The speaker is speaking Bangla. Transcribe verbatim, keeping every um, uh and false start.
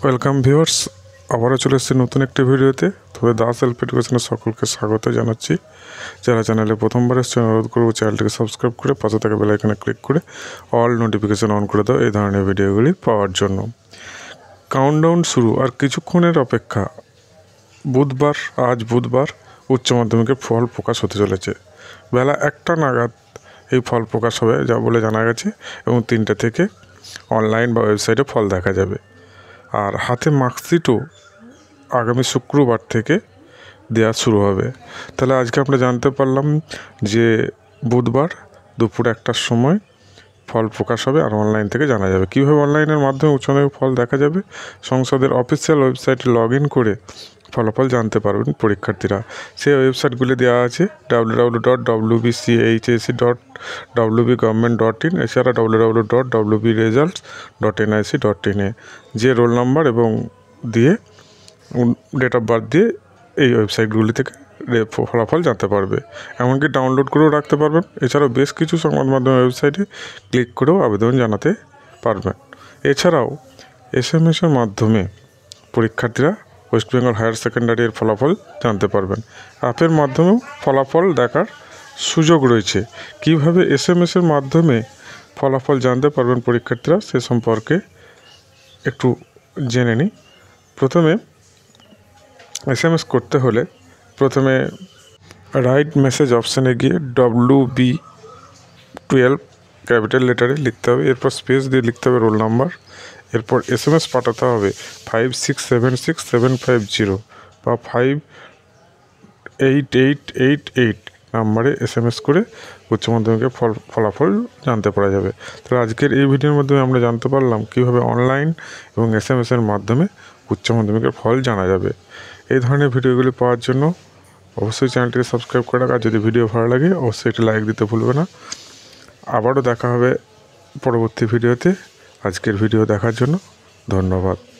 ওয়েলকাম ভিউয়ার্স, আবারও চলে এসেছি নতুন একটি ভিডিওতে। তবে দাস সেলফ এডুকেশনে সকলকে স্বাগত জানাচ্ছি। যারা চ্যানেলে প্রথমবার এসেছেন অনুরোধ করব চ্যানেলটিকে সাবস্ক্রাইব করে পাশে থাকা বেল আইকনে ক্লিক করে অল নোটিফিকেশন অন করে দাও এই ধরনের ভিডিওগুলি পাওয়ার জন্য। কাউন্টডাউন শুরু আর কিছুক্ষণের অপেক্ষা। বুধবার আজ বুধবার উচ্চ মাধ্যমিকের ফল প্রকাশ হতে চলেছে। বেলা একটা নাগাদ এই ফল প্রকাশ হবে যা বলে জানা গেছে, এবং তিনটে থেকে অনলাইন বা ওয়েবসাইটে ফল দেখা যাবে। আর হাতে মার্কশিটও আগামী শুক্রবার থেকে দেওয়া শুরু হবে। তাহলে আজকে আমরা জানতে পারলাম যে বুধবার দুপুর একটার সময় ফল প্রকাশ হবে আর অনলাইন থেকে জানা যাবে। কীভাবে অনলাইনের মাধ্যমে উচ্চ মাধ্যমিক ফল দেখা যাবে? সংসদের অফিসিয়াল ওয়েবসাইটে লগ ইন করে ফলাফল জানতে পারবেন পরীক্ষার্থীরা। সেই ওয়েবসাইটগুলি দেওয়া আছে W W W dot W B C H S C dot W B government dot in, এছাড়া W W W dot W B results dot N I C dot ইনে যে রোল নাম্বার এবং দিয়ে ডেট অফ বার্থ দিয়ে এই ওয়েবসাইটগুলি থেকে ফলাফল জানতে পারবে। এমনকি ডাউনলোড করেও রাখতে পারবেন। এছাড়াও বেশ কিছু সংবাদ মাধ্যম ওয়েবসাইটে ক্লিক করেও আবেদন জানাতে পারবেন। এছাড়াও এস এম এসের মাধ্যমে পরীক্ষার্থীরা ওয়েস্ট বেঙ্গল হায়ার সেকেন্ডারির ফলাফল জানতে পারবেন। অ্যাপের মাধ্যমেও ফলাফল দেখার সুযোগ রয়েছে। কীভাবে এস এম এসের মাধ্যমে ফলাফল জানতে পারবেন পরীক্ষার্থীরা সে সম্পর্কে একটু জেনে নিই। প্রথমে এস এম এস করতে হলে প্রথমে রাইট মেসেজ অপশানে গিয়ে ডব্লিউ বি টুয়েলভ ক্যাপিটাল লেটারে লিখতে হবে, এরপর স্পেস দিয়ে লিখতে হবে রোল নাম্বার, এরপর এস এম এস পাঠাতে হবে five six seven six seven five zero বা five eight eight eight eight নাম্বারে এস এম এস করে উচ্চ মাধ্যমিকের ফল ফলাফল জানতে পারা যাবে। তাহলে আজকের এই ভিডিওর মাধ্যমে আমরা জানতে পারলাম কীভাবে অনলাইন এবং এস এম এসের মাধ্যমে উচ্চ মাধ্যমিকের ফল জানা যাবে। এই ধরনের ভিডিওগুলি পাওয়ার জন্য অবশ্যই চ্যানেলটিকে সাবস্ক্রাইব করে রাখা। যদি ভিডিও ভালো লাগে অবশ্যই একটি লাইক দিতে ভুলবে না। আবারও দেখা হবে পরবর্তী ভিডিওতে। আজকের ভিডিও দেখার জন্য ধন্যবাদ।